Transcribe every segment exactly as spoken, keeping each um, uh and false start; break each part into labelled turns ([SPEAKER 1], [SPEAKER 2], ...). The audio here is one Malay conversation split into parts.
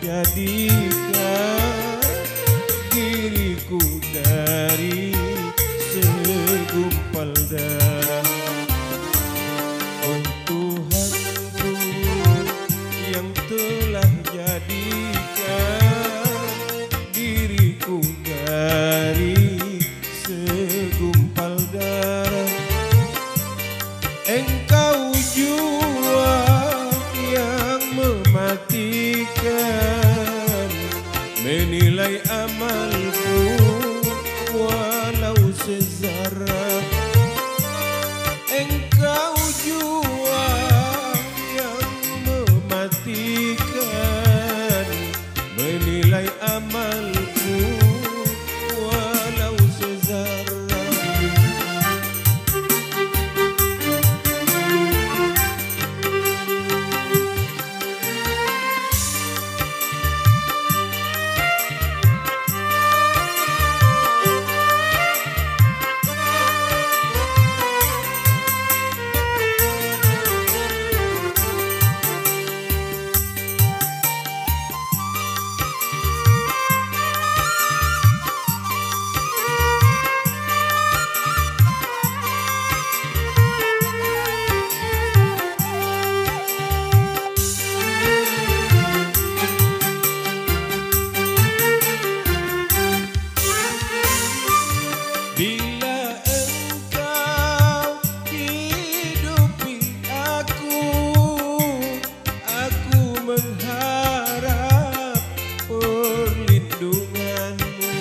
[SPEAKER 1] jadikan diriku dari segumpal darah. Oh Tuhanku yang telah jadikan diriku dari segumpal darah, Engkau jua yang mematikan, menilai amalku walau sezara. Engkau jua yang mematikan, menilai amalku walau sezara. Bila Engkau hidupi aku, aku mengharap perlindungan-Mu.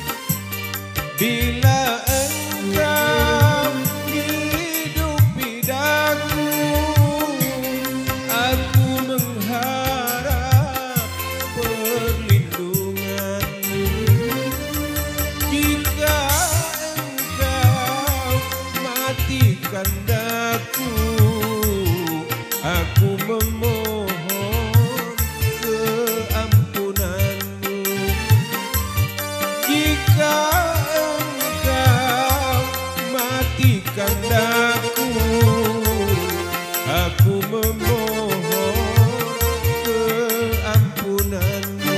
[SPEAKER 1] Bila Engkau hidupi daku, aku mengharap perlindungan-Mu. Jika matikan daku, aku memohon keampunan-Mu. Jika Engkau matikan daku, aku memohon keampunan-Mu.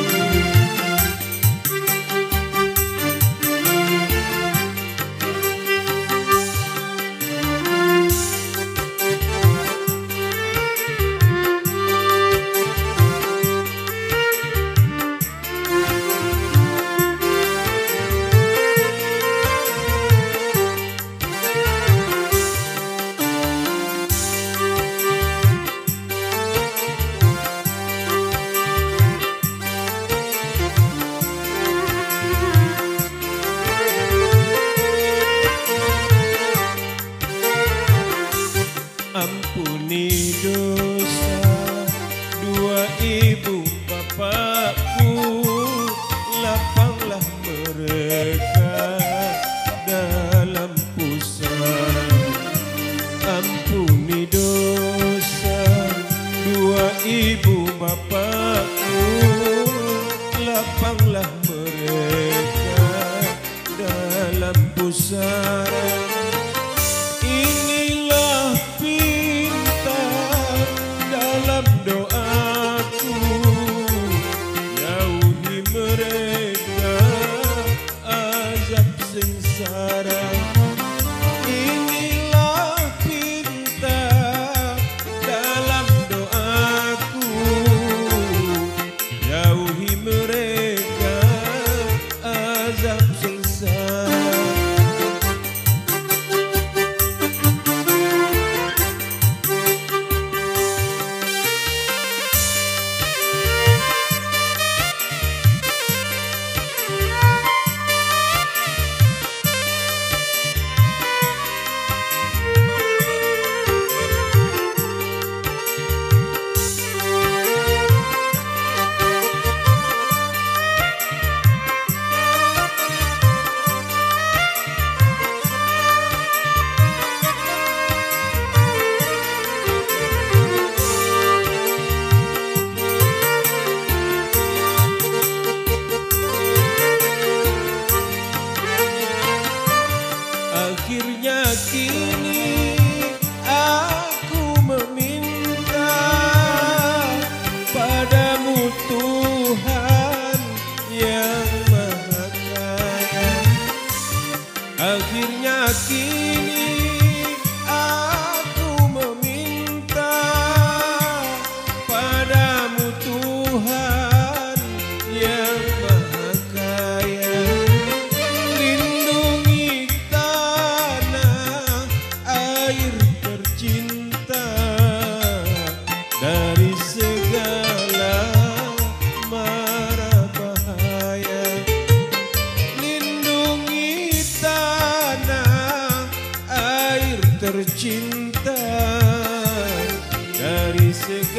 [SPEAKER 1] Ampuni dosa dua ibu bapakku, lapanglah mereka dalam pusara. Ampuni dosa dua ibu bapakku, lapanglah mereka dalam pusara. Inilah pintar dalam doaku, jauhi mereka azab sengsara. Inilah pintar dalam doaku, jauhi mereka azab sengsara. dari segala mara bahaya. Lindungi tanah air tercinta dari segala